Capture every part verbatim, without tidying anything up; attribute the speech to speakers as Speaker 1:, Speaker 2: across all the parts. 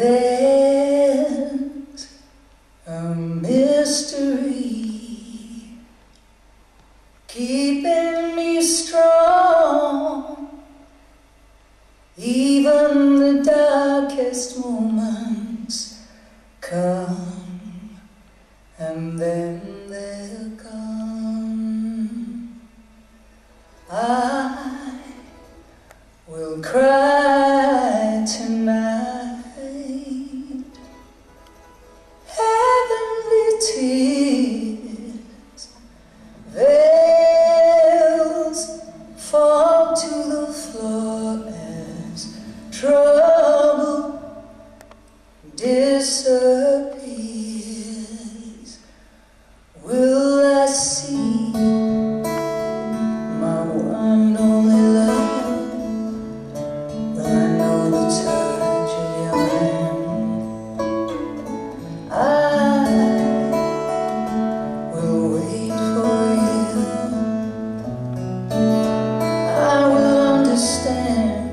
Speaker 1: There's a mystery keeping me strong, even the darkest moments come and then they're gone. I will cry tonight, heavenly tears, veils fall to the floor as trouble disappears. Will I see my one only love? Will I know the touch of your hand? I will wait for you. I will understand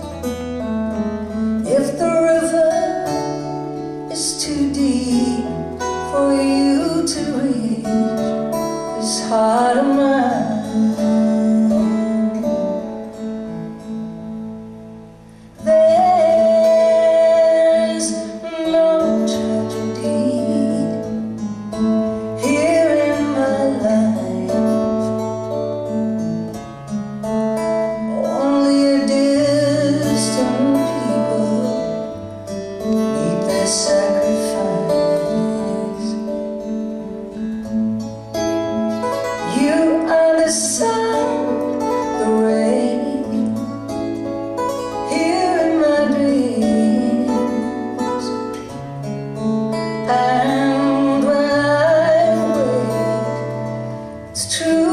Speaker 1: if the river is too deep for you to reach this heart of mine. There's no tragedy here in my life, only a distant people need their sacrifice. You are the sun, the rain, here in my dreams, and when I wake, it's true.